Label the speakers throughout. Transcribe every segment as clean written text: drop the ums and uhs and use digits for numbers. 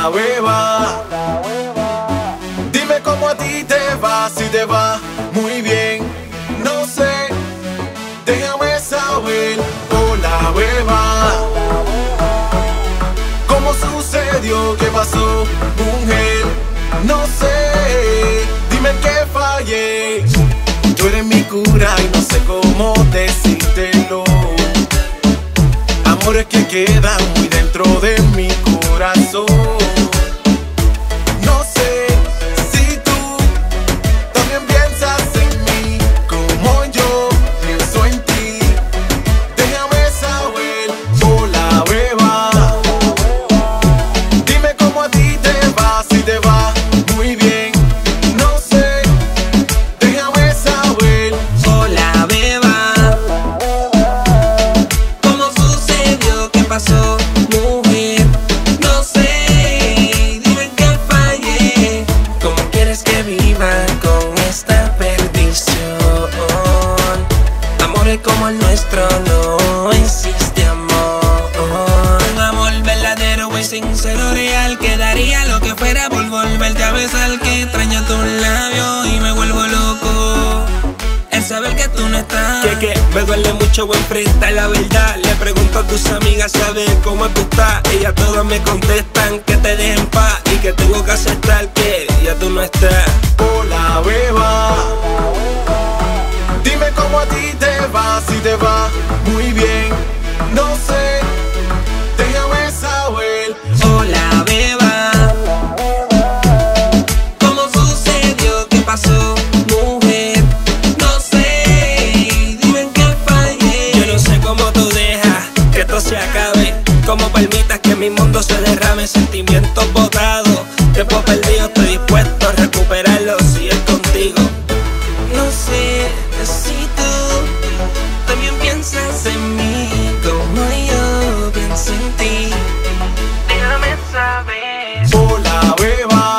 Speaker 1: Hola beba, dime cómo a ti te va, si te va muy bien, no sé, déjame saber. Hola beba, ¿cómo sucedió? ¿Qué pasó, mujer? No sé, dime en qué fallé. Tú eres mi cura y no sé cómo decírtelo. Amores que quedan muy dentro de mi corazón. No sé si tú también piensas en mí como yo pienso en ti. Déjame saber. Hola beba, dime cómo a ti te va, si te va muy bien, no sé, déjame saber.
Speaker 2: Hola beba, ¿cómo sucedió? ¿Qué pasó, mujer? No sé, dime que fallé. ¿Cómo quieres que viva con esta perdición? Amores como el nuestro no existe amor. Un amor verdadero y sincero, real, que daría lo que fuera por volverte a besar. Que extraño tus labios y me vuelvo loco el saber que tú no estás. Que me duele mucho enfrentar la verdad. Le pregunto a tus amigas, ¿sabes cómo tú estás? Ellas todas me contestan que te dejen paz y que tengo que aceptar que ya tú no estás.
Speaker 1: Hola beba, dime cómo a ti te va, si te va muy bien, no sé, déjame saber.
Speaker 2: Hola beba, ¿cómo sucedió? ¿Qué pasó, mujer? No sé, dime en qué fallé. Yo no sé cómo tú dejas que esto se acabe, cómo permitas que mi mundo se derrame. Sentimientos botados, tiempo perdido, estoy dispuesto a recuperarlo si es contigo. No sé si tú también piensas en mí como yo pienso en ti. Déjame saber.
Speaker 1: Hola beba,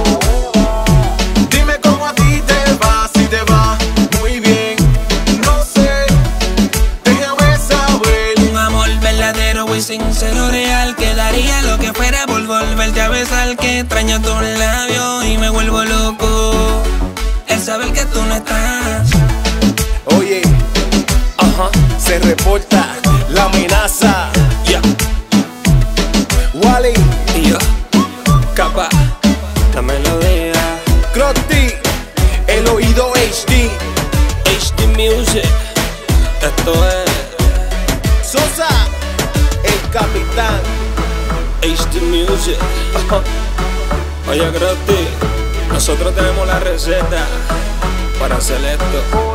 Speaker 1: dime cómo a ti te va, si te va muy bien, no sé, déjame saber.
Speaker 2: Un amor verdadero y sincero, real, que daría lo que fuera por volverte a besar. Que extraño tus labios y me vuelvo loco el saber que tú no estás.
Speaker 1: Oye, se reporta la amenaza.
Speaker 2: Yeah.
Speaker 1: Wally
Speaker 2: Y yo, capa, la melodía.
Speaker 1: Crotty, el oído HD.
Speaker 2: HD Music, esto es
Speaker 1: Sosa, el capitán.
Speaker 2: HD Music. Oye, Crotty, nosotros tenemos la receta para hacer esto.